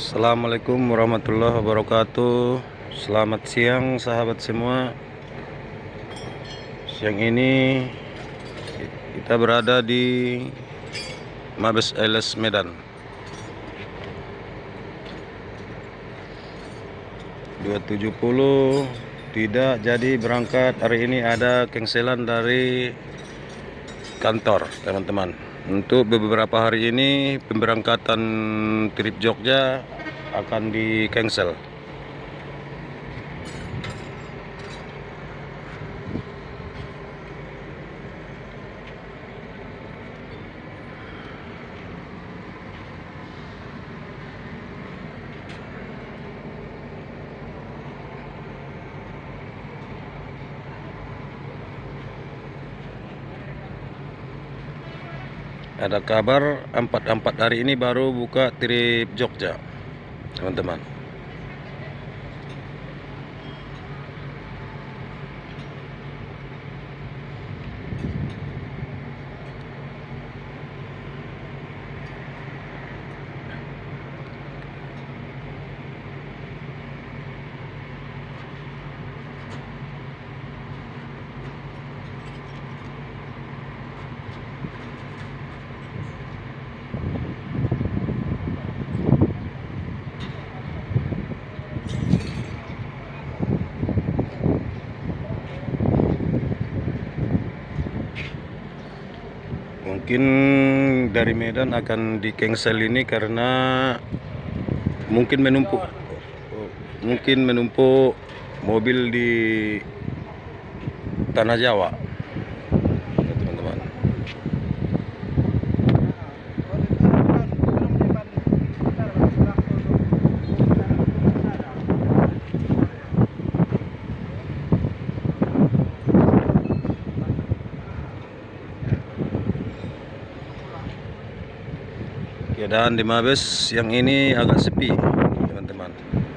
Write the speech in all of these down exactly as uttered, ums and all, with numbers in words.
Assalamualaikum warahmatullahi wabarakatuh. Selamat siang sahabat semua. Siang ini kita berada di Mabes Ailes Medan. dua tujuh puluh tidak jadi berangkat hari ini, ada cancelan dari kantor teman-teman. Untuk beberapa hari ini pemberangkatan trip Jogja akan di cancel. Ada kabar empat empat hari ini baru buka trip Jogja, teman-teman. Mungkin dari Medan akan di cancel ini karena mungkin menumpuk mungkin menumpuk mobil di Tanah Jawa, ya, teman-teman. Keadaan di Mabes yang ini agak sepi, teman-teman.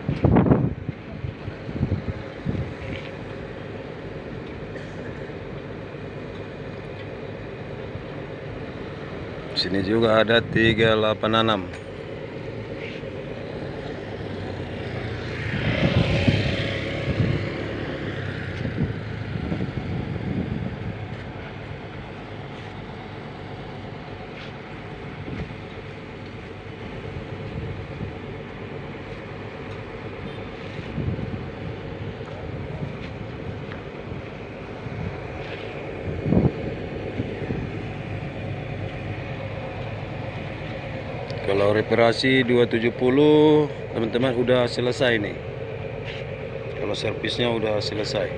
Sini juga ada tiga delapan enam. Kalau reparasi dua tujuh puluh teman-teman udah selesai nih. Kalau servisnya udah selesai.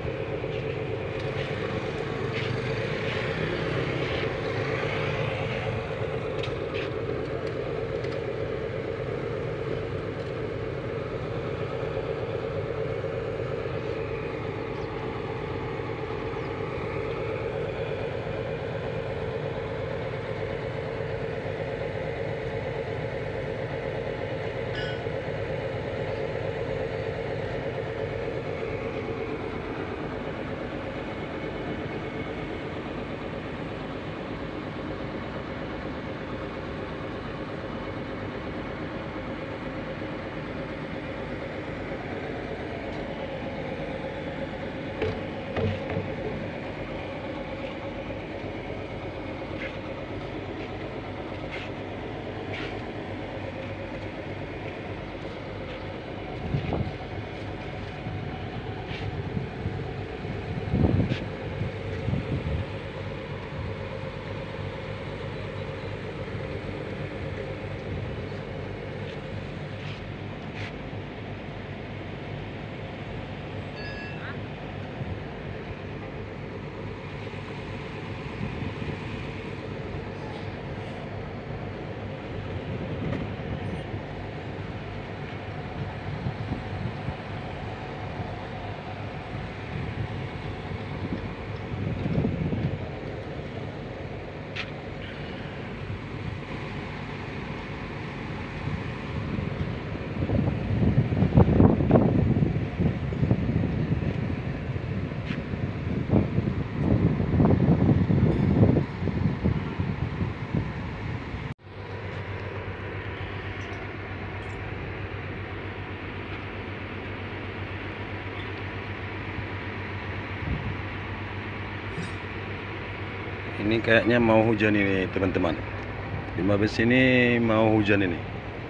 Ini kayaknya mau hujan ini teman-teman. Di Mabes ini mau hujan ini.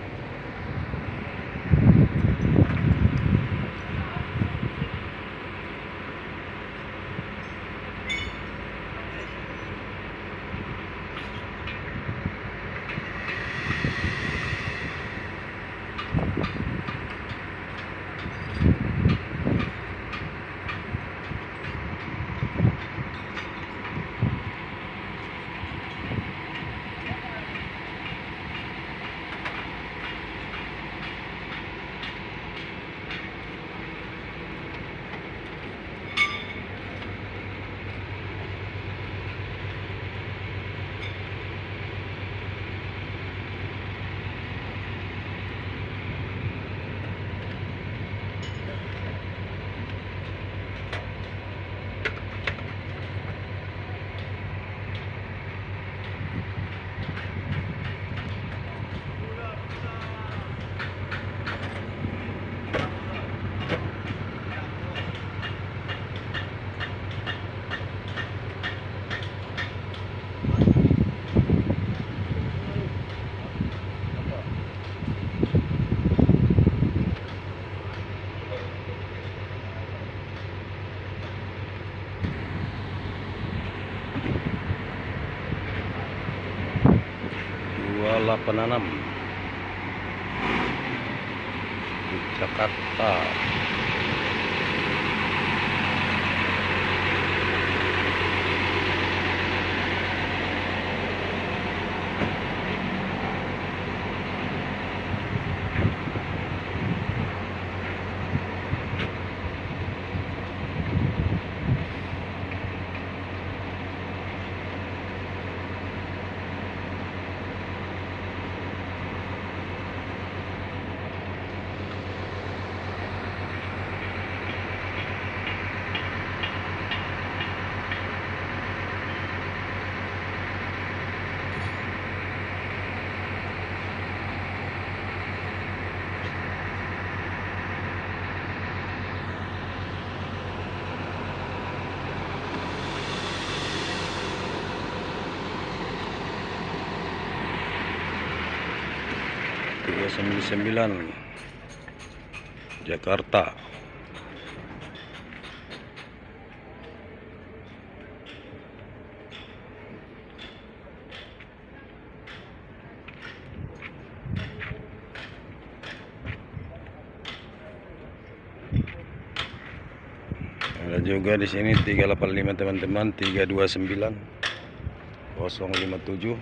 dua delapan enam di Jakarta. tiga sembilan sembilan Jakarta. Ada juga di sini tiga delapan lima teman-teman, tiga dua sembilan nol lima tujuh.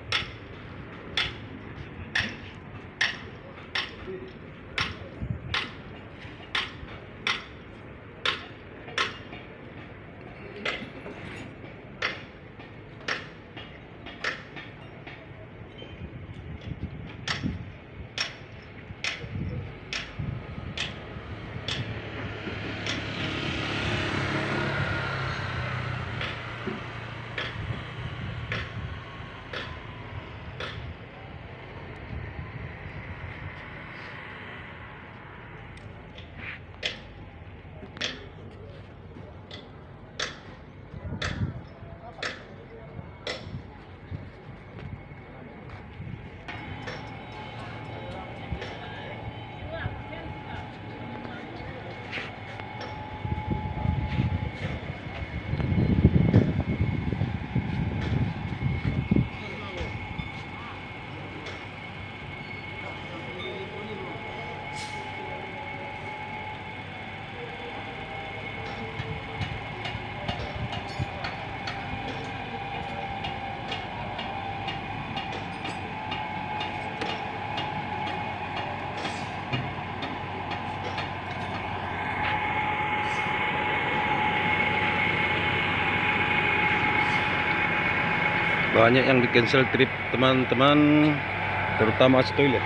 Banyak yang di cancel trip teman-teman, terutama toilet.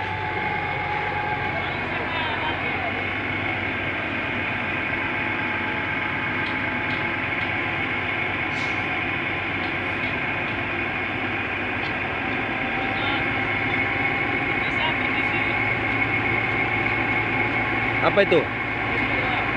Apa itu?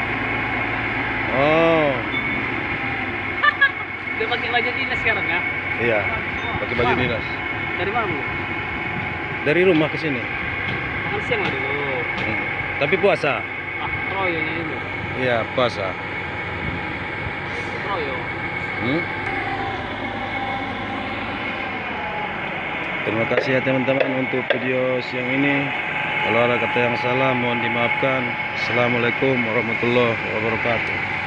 Oh. Udah pakai baju dinas sekarang ya? Iya, pakai baju Bang. dinas. Dari mana, Bu? Dari rumah ke sini. Makan siang lah dulu. Hmm. Tapi puasa. Ah, royonya itu. Iya, puasa. Royo. Hmm? Terima kasih ya teman-teman untuk video siang ini. Kalau ada kata yang salah mohon dimaafkan. Assalamualaikum warahmatullahi wabarakatuh.